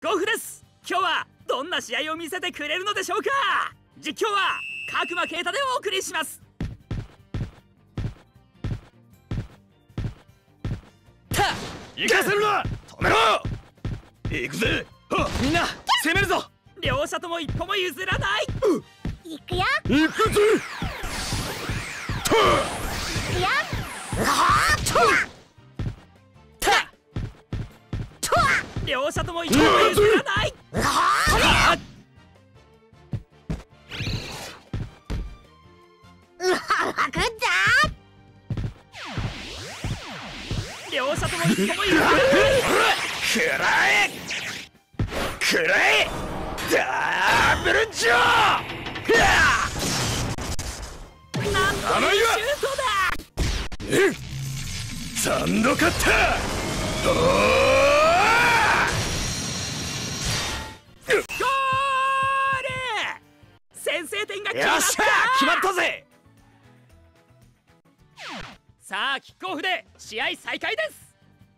ゴフです。今日はどんな試合を見せてくれるのでしょうか。実況は角間啓太でお送りします。 行かせるな。止めろ。行くぜ。 みんな攻めるぞ。両者とも一歩も譲らない。 行くよ。 行くぜ。 行くよ。 両者とも一歩も譲らない。両者とも一歩も譲らない。 食らえ食らえダブルジョー。 なんというシュートだ。 サンドカッター。 ゴール。先制点が決まった。 よっしゃ決まったぜ。 さあキックオフで試合再開です。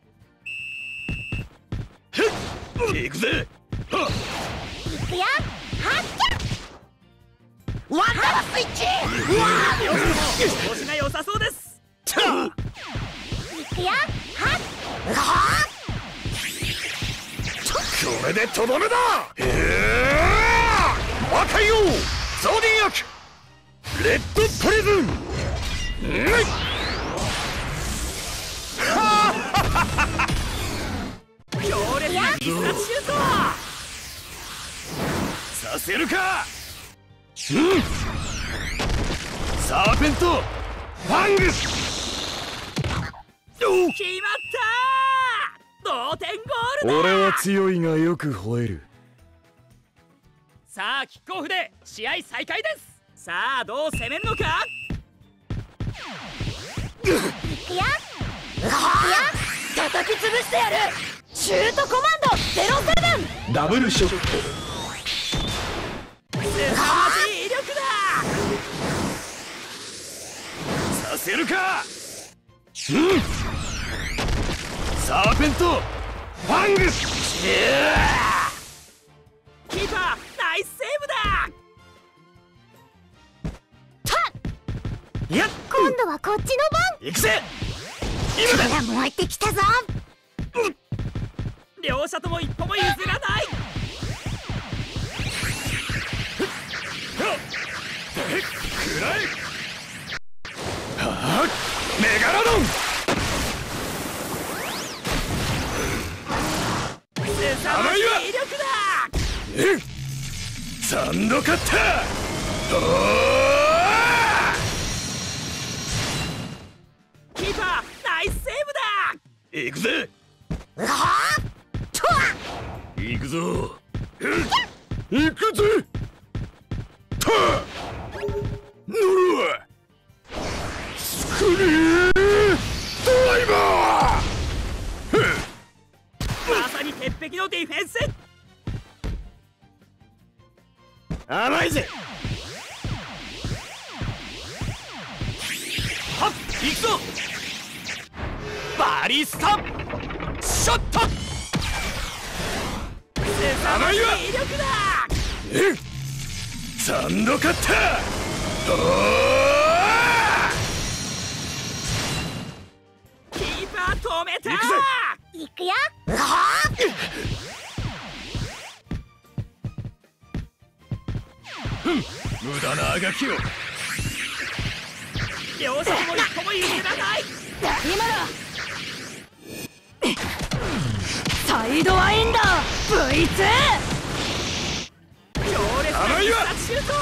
行くぜ。 行くよ。ワンダースイッチ。 両者とも調子が良さそうです。 行くよ。 これでとどめだ。魔界王ゾーディアクレッドプリズン。 強烈な必殺シュート。 させるか。サーペントファングス。 決まった。同点ゴールだ。 俺は強いがよく吠える。 さあキックオフで試合再開です。さあどう攻めるのか。 行くよ。叩き潰してやる。シュートコマンド07。 ダブルショット。 凄まじい威力だ。 させるか。サーペントファングス。 キーパーナイスセーブだ。 やっ今度はこっちの番。 行くぜ。 火が燃えてきたぞ。 両者とも一歩も譲らない。 くらえ。メガロドン。 凄まじい威力だ。 サンドカッター。 キーパーナイスセーブだ。 行くぜ。行くぞ。行くぜ。乗るわ。スクリーンドライバー。 まさに鉄壁のディフェンス。 甘いぜ。 はっ行くぞ。バリスタショット。凄まじい威力だ。 サンドカッター。 キーパー止めた。 行くぜ。 行くよ。 無駄なあがきを。 両者とも一歩も譲らない。 今だ。サイドワインダー V2。 強烈な必殺シュート。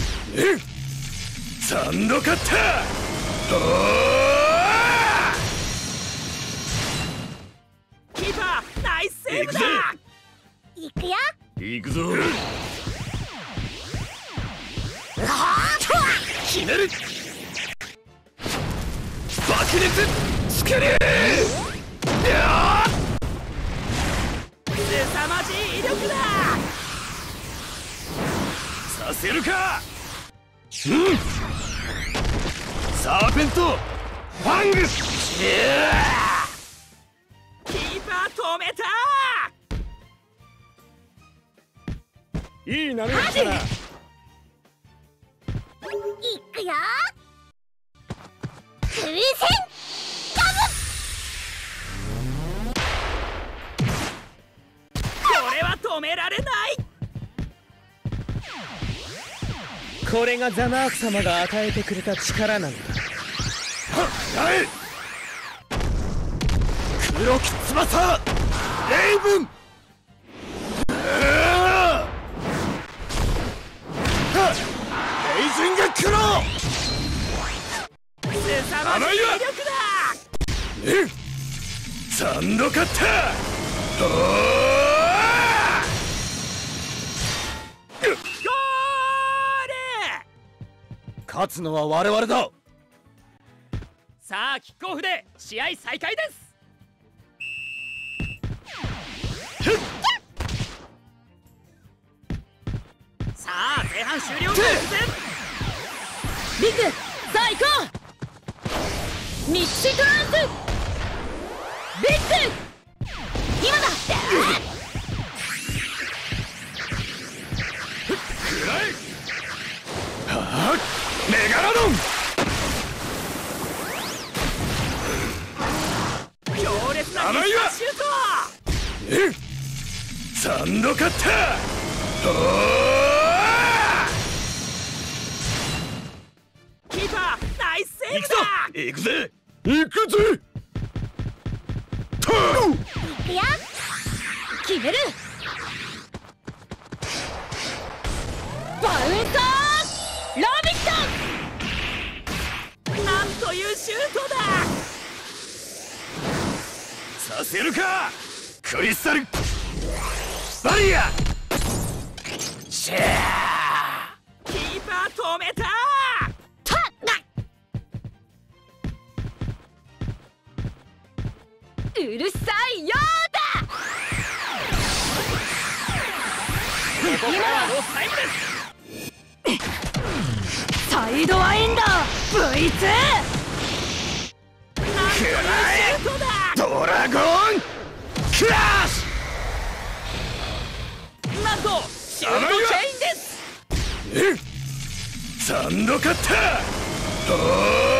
サンドカッター。 キーパーナイスセーブだ。 行くよ。 行くぞ。ひねる。爆裂スケリー。 凄まじい威力だ。 させるか。サーペントファングス。 キーパー止めた。 いいなるやつだな。 いくよ。風船これは止められない。 これがザマーク様が与えてくれた力なんだ。 やえ黒き翼レイブン。レイジングクロ凄まじい威力だ。 サンドカッター。 ゴール。 勝つのは我々だ。 さあキックオフで試合再開です。さあ前半終了の直前。 ビッグ、さあ行こう。ミッシトランスビッグ、今だ。 メガラドン。 強烈なミスシュート。 サンドカッター。 キーパーナイスセーブだ。 行くぜ行くぜ。 行くよ。決める。バウンサーラビット。 なんというシュートだ。 させるかクリスタルバリア。シャー。 キーパー止めた。 うるさいようだ。 ここからはロスタイムです。 サイドワインダー V2。 なんというシュートだ。 ドラゴンクラッシなんとシュートチェインです。 サンドカッター。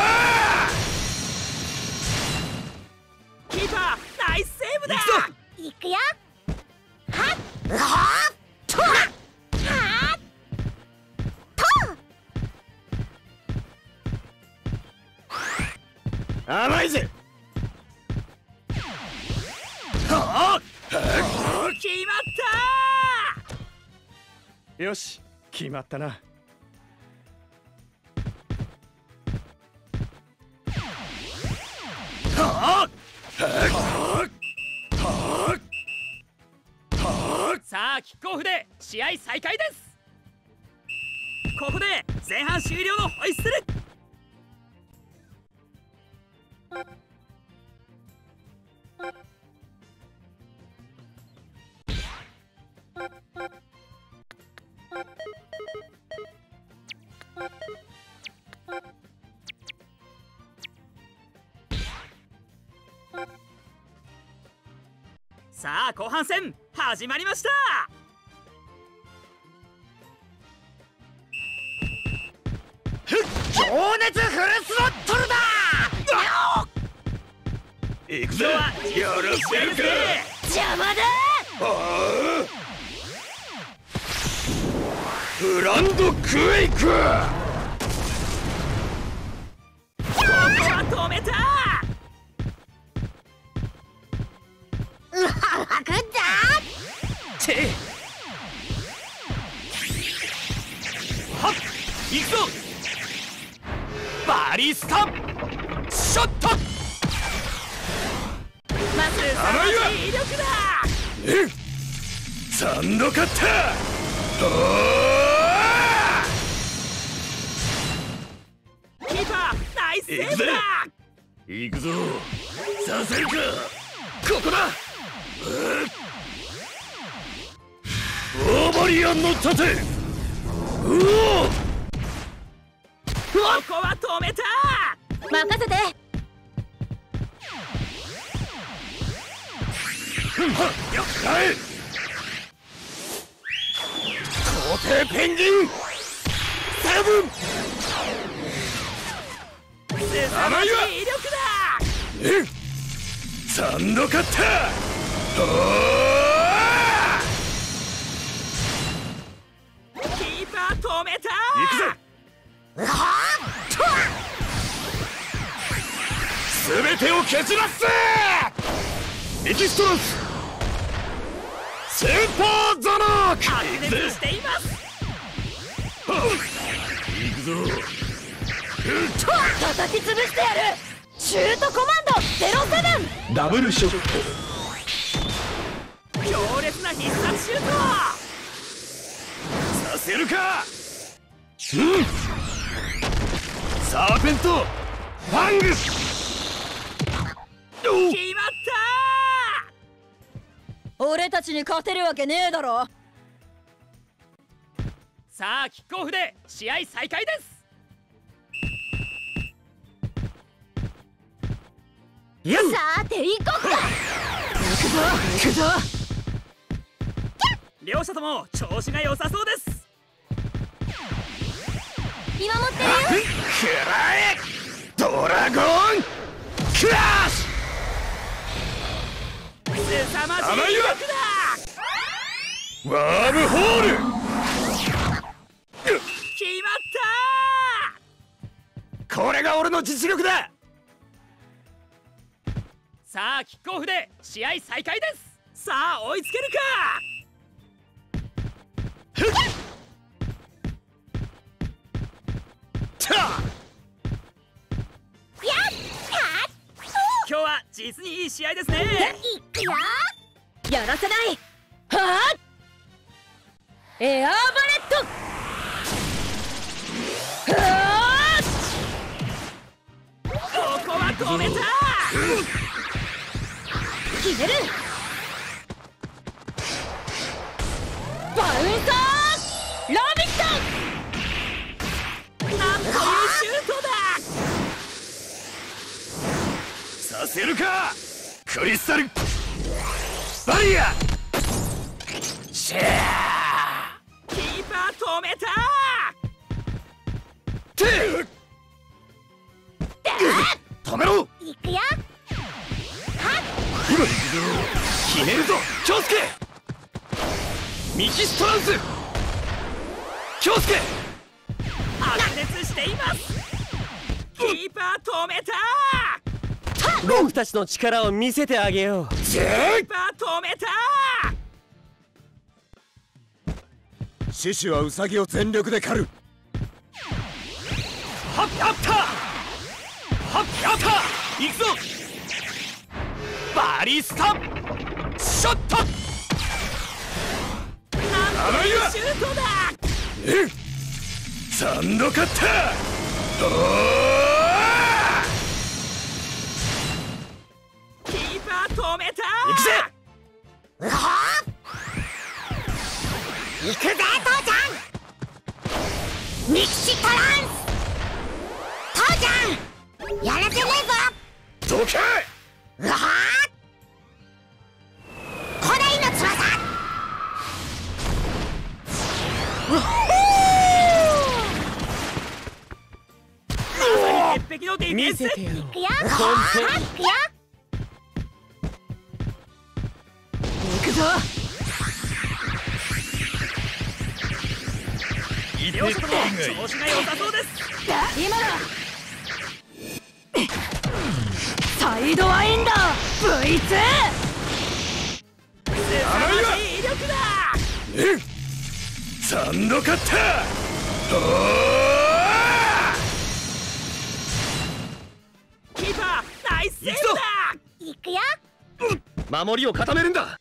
キーパーナイスセーブだ。 行くよ。はっはっとはっと。 甘いぜ。 決まったよし、決まったな。 さあキックオフで試合再開です。ここで前半終了のホイッスル。さあ後半戦始まりました。 情熱フルスロットルだ。行くぜ。やらせるか。 邪魔だ。 ブランドクエイク。 ここは止めた。 開くんだ。 はっ行くぞ。バリスタショット。まず凄まじい威力だ。 サンドカッター。 キーパーナイスセーブだ。 行くぞ。させるか。ここだ。オーバリアンの盾。 ここは止めた。 任せて。 よっかえ。 帝ペンギンセブン凄まじい威力だ。 サンドカッターキーパー止めた。 行くぜ。全てを蹴散らすぜ。エキストランススーパーザナーク。 白熱しています。 行くぞ。 叩き潰してやる。シュートコマンド07。 ダブルショット。 強烈な必殺シュート。 させるか。サーペントファングス。 決まった。 俺たちに勝てるわけねえだろ。 さあキックオフで試合再開です。 さて行こっか。行くぞ。 両者とも調子が良さそうです。 見守ってるよ。 食らえドラゴンクラッシ凄まじい威力だ。 ュ。ワームホール。 決まった。 これが俺の実力だ。 さあキックオフで試合再開です。さあ追いつけるか。今日は実にいい試合ですね。 いくよ。やらせない。はあ。エアーバレット。はあ。 ここは止めた。 決める。バウンサーラビッなんというシュートだ。 させるかクリスタルバリア。シェーキーパー止めた。 止めろ。 いくよ。 ひねるぞ京介。ミキストランス京介。 白熱しています。キーパー止めた。 僕たちの力を見せてあげよう。 キーパー止めた。 獅子はウサギを全力で狩る。 はっやったはっやった。行くぞ。バリスタショット。なんというシュートだ。 サンドカッターキーパー止めた。 行くぜ。 行くぜ父ちゃん。ミキシトランス。父ちゃんやらせねえぞ。 どけ。 うわあ。古代の翼。 鉄壁のディフェンス。 見せてよ。 いくよ。 本当いくよ。行くぞ。 両者とも調子が良さそうです。 今だ。サイドワインダー V2。 凄まじい威力だ。 サンドカッターキーパーナイスセーブだ。 行くよ。 守りを固めるんだ。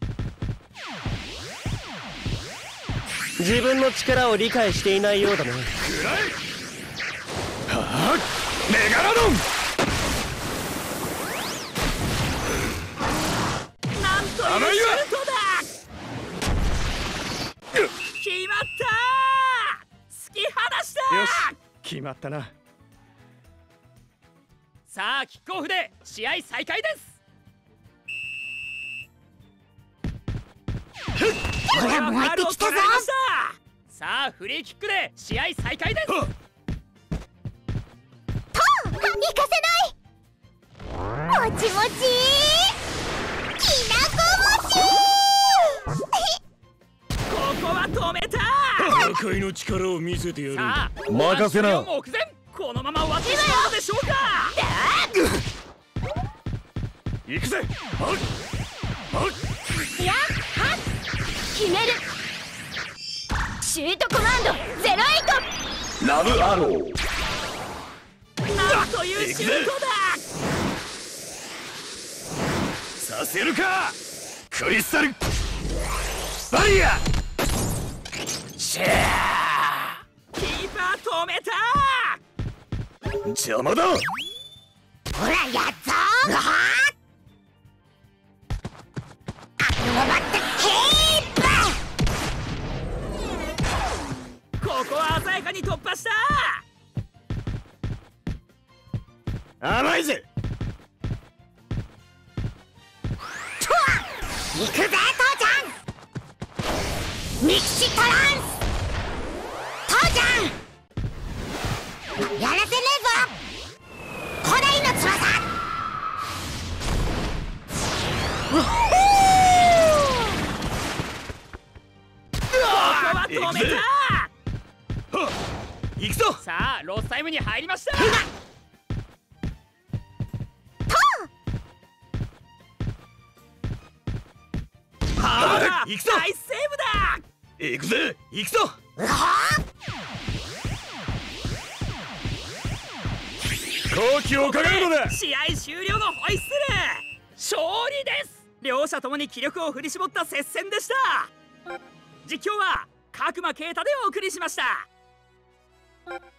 自分の力を理解していないようだね。 はあメガラドン。 なんというシュートだ。決まった。突き放した。 よし決まったな。 さあキックオフで試合再開です。 ほら燃えてきたぞ。 さあフリーキックで試合再開です。 行かせない。もちもちきなこ餅ここは止めた。 破壊の力を見せてやる。 さあ任せな。 目前、このまま終わってしまうのでしょうか。 行くぜ。 いやはっ決める。シュートコマンド08。 ラブアロー。 なんというシュートだ。 させるか。クリスタルバリア。シャー。 キーパー止めた。 邪魔だ。 ほらやっぞー。はアクロバットキーパー。 ここは鮮やかに突破した。 甘いぜ。 行くぜ父ちゃん。ミキシトランス父ちゃん、やらせねえぞ古代の翼。 ここは止めた。 行くぞ。 さあロスタイムに入りました。 行くぞ。 大セーブだ。 行くぜ。行くぞ。好機を伺うのだ。 試合終了のホイッスル。勝利です。両者ともに気力を振り絞った接戦でした。実況は角間啓太でお送りしました。